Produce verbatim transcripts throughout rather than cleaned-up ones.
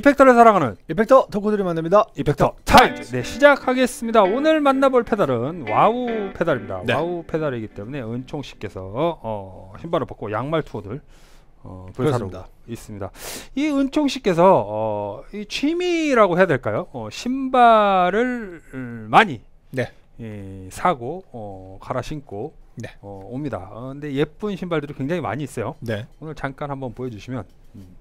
이펙터를 사랑하는 이펙터 덕후들이 만납니다. 이펙터 타임즈. 네, 시작하겠습니다. 오늘 만나볼 페달은 와우 페달입니다. 네. 와우 페달이기 때문에 은총 씨께서 어, 신발을 벗고 양말 투어들 어, 불사르고 있습니다. 이 은총 씨께서 어, 이 취미라고 해야 될까요? 어, 신발을 음, 많이 네. 예, 사고 어, 갈아 신고 네. 어, 옵니다. 어, 근데 예쁜 신발들이 굉장히 많이 있어요. 네. 오늘 잠깐 한번 보여주시면. 음.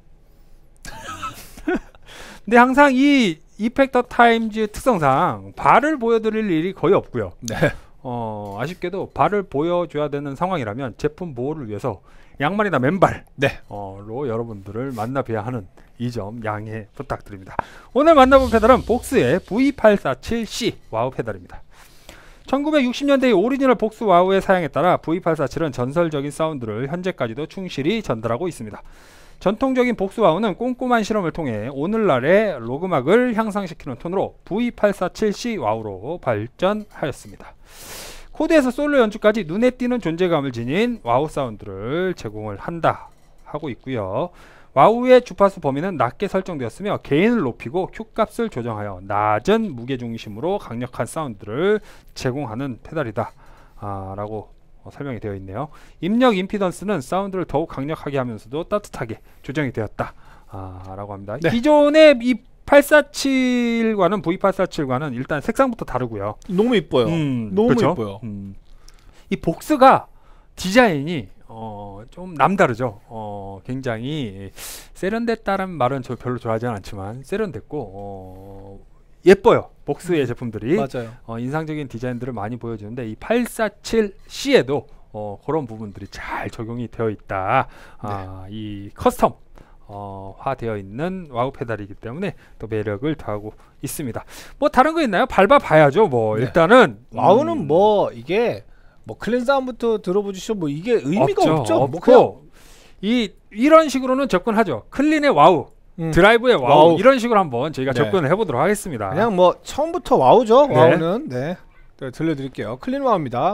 근데 항상 이 이펙터 타임즈 특성상 발을 보여드릴 일이 거의 없고요. 네. 어, 아쉽게도 발을 보여줘야 되는 상황이라면 제품 보호를 위해서 양말이나 맨발 네. 어, 로 여러분들을 만나봐야 하는 이 점 양해 부탁드립니다. 오늘 만나볼 페달은 복스의 브이 팔사칠 씨 와우 페달입니다. 천구백육십 년대의 오리지널 복스 와우의 사양에 따라 브이 팔사칠은 전설적인 사운드를 현재까지도 충실히 전달하고 있습니다. 전통적인 복스 와우는 꼼꼼한 실험을 통해 오늘날의 로그막을 향상시키는 톤으로 브이 팔사칠 씨 와우로 발전하였습니다. 코드에서 솔로 연주까지 눈에 띄는 존재감을 지닌 와우 사운드를 제공을 한다 하고 있고요. 와우의 주파수 범위는 낮게 설정되었으며 게인을 높이고 Q값을 조정하여 낮은 무게중심으로 강력한 사운드를 제공하는 페달이다 아, 라고 어, 설명이 되어 있네요. 입력 임피던스는 사운드를 더욱 강력하게 하면서도 따뜻하게 조정이 되었다 아, 라고 합니다. 네. 기존의 이 팔사칠과는 브이 팔사칠과는 일단 색상부터 다르고요. 너무 이뻐요. 음, 너무 그렇죠? 이뻐요. 음. 이 복스가 디자인이 어, 좀 남다르죠. 어, 굉장히 세련됐다는 말은 저 별로 좋아하지 않지만 세련됐고 어, 예뻐요. 복스의 제품들이 맞아요. 어, 인상적인 디자인들을 많이 보여주는데 이 팔사칠 씨에도 어, 그런 부분들이 잘 적용이 되어 있다. 아, 네. 이 커스텀 어, 화되어 있는 와우 페달이기 때문에 또 매력을 더하고 있습니다. 뭐 다른 거 있나요? 밟아 봐야죠. 뭐 네. 일단은 와우는 음, 뭐 이게 뭐 클린 사운드부터 들어보시죠. 뭐 이게 의미가 없죠. 없죠. 없고 뭐 그냥 이 이런 식으로는 접근하죠. 클린의 와우, 음, 드라이브의 와우, 와우. 이런 식으로 한번 저희가 네. 접근을 해보도록 하겠습니다. 그냥 뭐 처음부터 와우죠. 네. 와우는 네. 네, 들려드릴게요. 클린 와우입니다.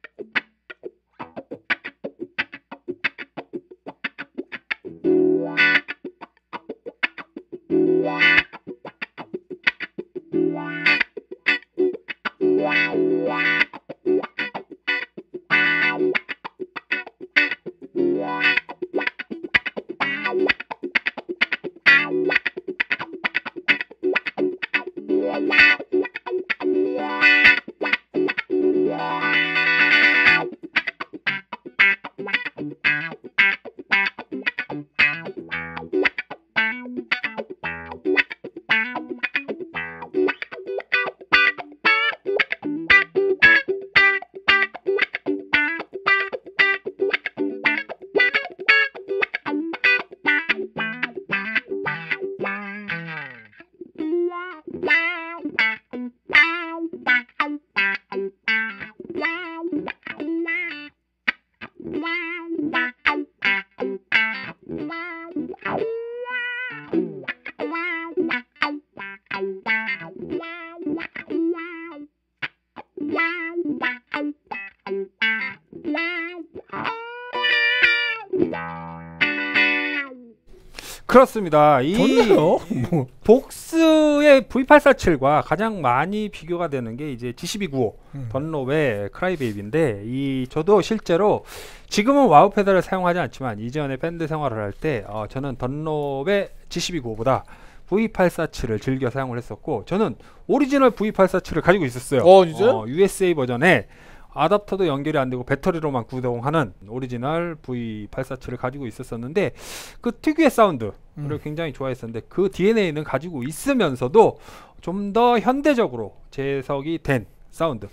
그렇습니다. 이 좋네요. 뭐. 복스의 브이 팔사칠과 가장 많이 비교가 되는 게 이제 지 십이 구십오 음. 던롭의 크라이베이비인데 이 저도 실제로 지금은 와우 페달을 사용하지 않지만 이전에 밴드 생활을 할 때 어, 저는 던롭의 지 십이 구십오보다 브이 팔사칠을 즐겨 사용을 했었고 저는 오리지널 브이 팔사칠을 가지고 있었어요. 어, 진짜요? 어, 유에스에이 버전에 아답터도 연결이 안 되고 배터리로만 구동하는 오리지널 브이 팔사칠을 가지고 있었었는데 그 특유의 사운드를 음. 굉장히 좋아했었는데 그 디엔에이는 가지고 있으면서도 좀 더 현대적으로 재석이 된 사운드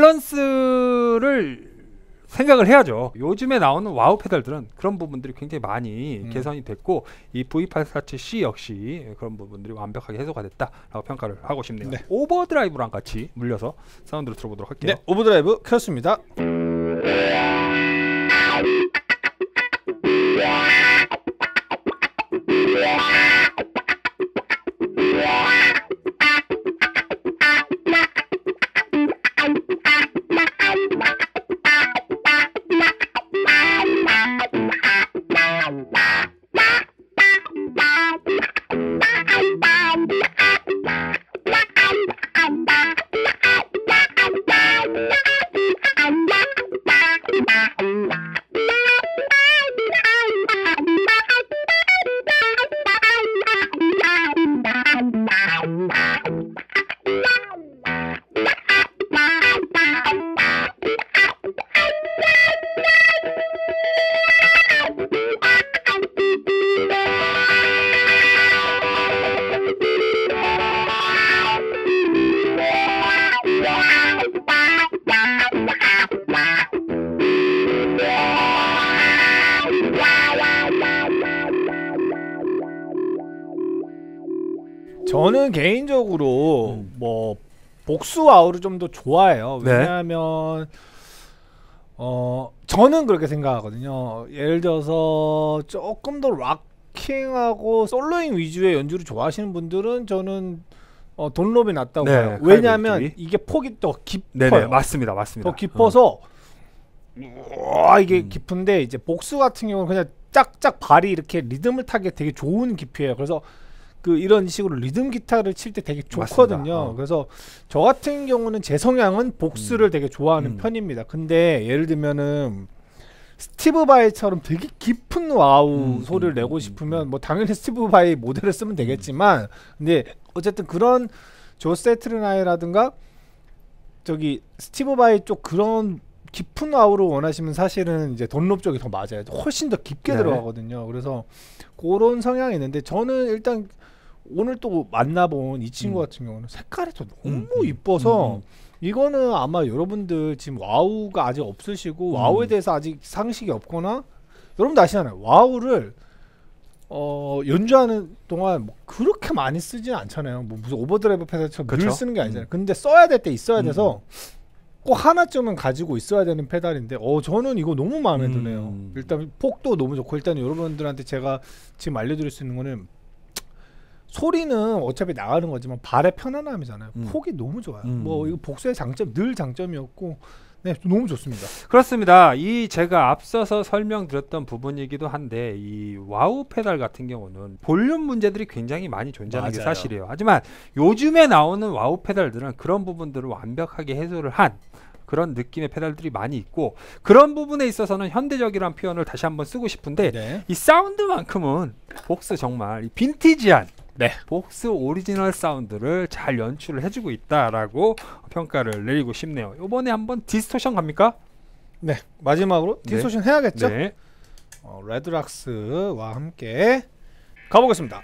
밸런스를 생각을 해야죠. 요즘에 나오는 와우 페달들은 그런 부분들이 굉장히 많이 음. 개선이 됐고 이 브이 팔사칠 씨 역시 그런 부분들이 완벽하게 해소가 됐다라고 평가를 하고 싶네요. 네. 오버드라이브랑 같이 물려서 사운드를 들어보도록 할게요. 네, 오버드라이브 켰습니다. 저는 개인적으로 음. 뭐 복수 와우를 좀 더 좋아해요. 네. 왜냐하면 어 저는 그렇게 생각하거든요. 예를 들어서 조금 더 락킹하고 솔로잉 위주의 연주를 좋아하시는 분들은 저는 어, 돈롭이 낫다고 네, 봐요. 왜냐하면 카이브 이게 폭이 더 깊어요. 네네, 맞습니다, 맞습니다. 더 깊어서 와 이게 음. 깊은데 이제 복수 같은 경우는 그냥 짝짝 발이 이렇게 리듬을 타기 되게 좋은 깊이에요. 그래서 그 이런 식으로 리듬 기타를 칠 때 되게 좋거든요. 맞습니다. 어. 그래서 저 같은 경우는 제 성향은 복수를 음. 되게 좋아하는 음. 편입니다. 근데 예를 들면은 스티브 바이처럼 되게 깊은 와우 음, 소리를 음, 내고 음, 싶으면 음. 뭐 당연히 스티브 바이 모델을 쓰면 되겠지만 근데 어쨌든 그런 조 세트르나이라든가 저기 스티브 바이 쪽 그런 깊은 와우를 원하시면 사실은 이제 돈롭 쪽이 더 맞아요. 훨씬 더 깊게 네. 들어가거든요. 그래서 그런 성향이 있는데 저는 일단 오늘 또 만나본 이 친구 음. 같은 경우는 색깔이 또 너무 음, 음, 이뻐서 음, 음. 이거는 아마 여러분들 지금 와우가 아직 없으시고 음. 와우에 대해서 아직 상식이 없거나 여러분도 아시잖아요. 와우를 어 연주하는 동안 뭐 그렇게 많이 쓰지는 않잖아요. 뭐 무슨 오버드라이브 페달처럼 늘 그쵸? 쓰는 게 아니잖아요. 음. 근데 써야 될 때 있어야 음. 돼서 꼭 하나쯤은 가지고 있어야 되는 페달인데 어 저는 이거 너무 마음에 음. 드네요. 일단 폭도 너무 좋고 일단 여러분들한테 제가 지금 알려드릴 수 있는 거는 소리는 어차피 나가는 거지만 발의 편안함이잖아요. 음. 폭이 너무 좋아요. 음. 뭐 이거 복수의 장점 늘 장점이었고 네 너무 좋습니다. 그렇습니다. 이 제가 앞서서 설명드렸던 부분이기도 한데 이 와우 페달 같은 경우는 볼륨 문제들이 굉장히 많이 존재하는 게 맞아요. 사실이에요. 하지만 요즘에 나오는 와우 페달들은 그런 부분들을 완벽하게 해소를 한 그런 느낌의 페달들이 많이 있고 그런 부분에 있어서는 현대적이라는 표현을 다시 한번 쓰고 싶은데 네. 이 사운드만큼은 복스 정말 이 빈티지한 네. 복스 오리지널 사운드를 잘 연출을 해주고 있다라고 평가를 내리고 싶네요. 이번에 한번 디스토션 갑니까? 네. 마지막으로 네. 디스토션 해야겠죠? 네. 어, 레드락스와 함께 가보겠습니다.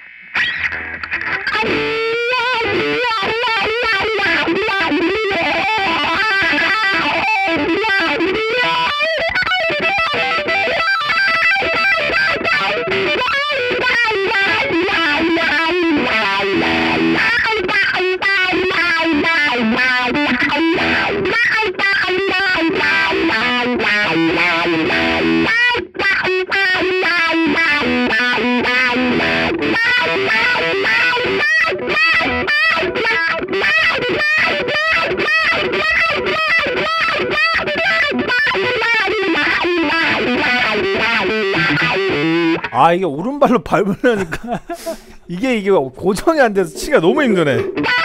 아 이게 오른발로 밟으려니까 이게 이게 고정이 안 돼서 치기가 너무 힘드네.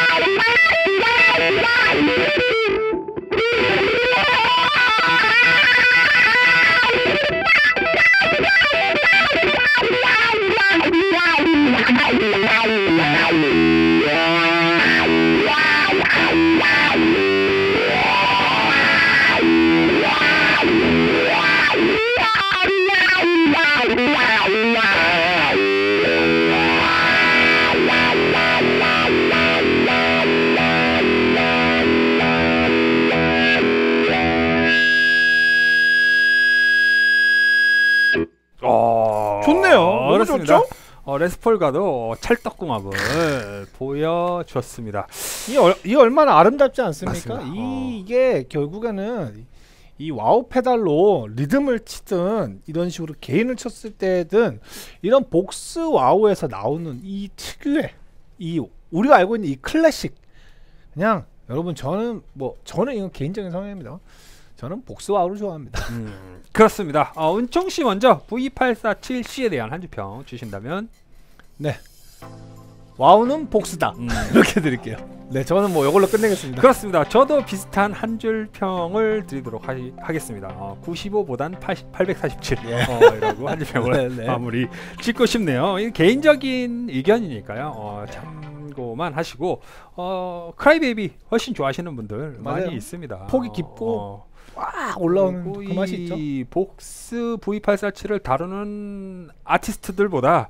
어, 좋네요. 너무 그렇습니다. 좋죠? 어, 레스폴과도 찰떡궁합을 보여주었습니다. 이, 얼, 이 얼마나 아름답지 않습니까? 맞습니다. 이, 어. 이게 결국에는 이 와우 페달로 리듬을 치든 이런 식으로 개인을 쳤을 때든 이런 복스 와우에서 나오는 이 특유의 이 우리가 알고 있는 이 클래식 그냥 여러분 저는 뭐 저는 이건 개인적인 성향입니다. 저는 복스 와우를 좋아합니다. 음, 그렇습니다. 어, 은총 씨 먼저 브이 팔사칠 씨에 대한 한 줄 평 주신다면 네. 와우는 복스다. 음. 이렇게 드릴게요. 네, 저는 뭐 이걸로 끝내겠습니다. 그렇습니다. 저도 비슷한 한 줄 평을 드리도록 하, 하겠습니다. 어, 구십오보단 팔백사십칠 예. 어, 이라고 한 줄 평을 네, 네. 마무리 짓고 싶네요. 이 개인적인 의견이니까요. 어, 참고만 하시고 어, 크라이베이비 훨씬 좋아하시는 분들 맞아요. 많이 있습니다. 폭이 깊고 어, 꽉 올라오는 그리고 그 맛이 있죠. 이 복스 브이 팔사칠을 다루는 아티스트들보다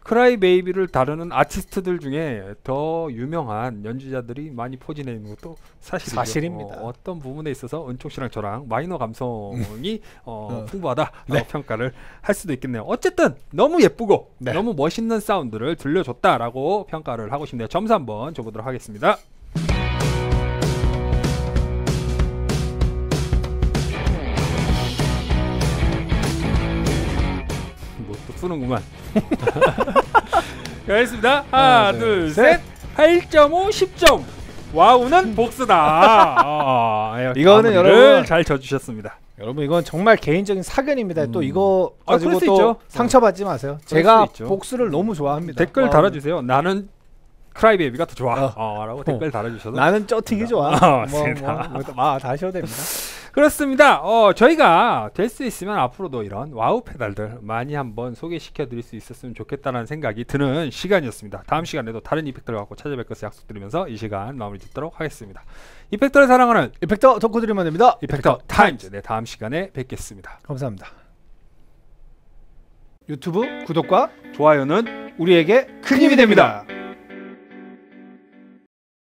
크라이베이비를 다루는 아티스트들 중에 더 유명한 연주자들이 많이 포진해 있는 것도 사실이죠. 사실입니다. 어, 어떤 부분에 있어서 은총 씨랑 저랑 마이너 감성이 어, 어. 풍부하다 네. 어, 평가를 할 수도 있겠네요. 어쨌든 너무 예쁘고 네. 너무 멋있는 사운드를 들려줬다라고 평가를 하고 싶네요. 점수 한번 줘보도록 하겠습니다. 뭐 또 쓰는구만. 알겠습니다. 하나, 하나, 둘, 둘, 셋. 팔 점 오, 십 점. 와우는 복수다. 어, 예, 이거는 마무리를 여러분 잘 져주셨습니다. 여러분 이건 정말 개인적인 사견입니다. 음. 또 이거 아, 가지고 그럴 수 또 있죠. 상처받지 마세요. 그럴 제가 수 있죠. 복수를 너무 좋아합니다. 댓글 어, 달아주세요. 나는 크라이베이비가 더 좋아. 어. 어, 라고 댓글 달아주셔도 나는 쩌팅이 좋아. 어, 뭐, 맞습니다. 뭐, 뭐, 뭐, 다 하셔도 됩니다. 그렇습니다. 어, 저희가 될 수 있으면 앞으로도 이런 와우 페달들 많이 한번 소개시켜 드릴 수 있었으면 좋겠다는 생각이 드는 시간이었습니다. 다음 시간에도 다른 이펙터를 갖고 찾아뵐 것을 약속드리면서 이 시간 마무리 짓도록 하겠습니다. 이펙터를 사랑하는 이펙터 덕후들이 만듭니다. 이펙터 타임즈. 네, 다음 시간에 뵙겠습니다. 감사합니다. 유튜브 구독과 좋아요는 우리에게 큰 힘이 됩니다.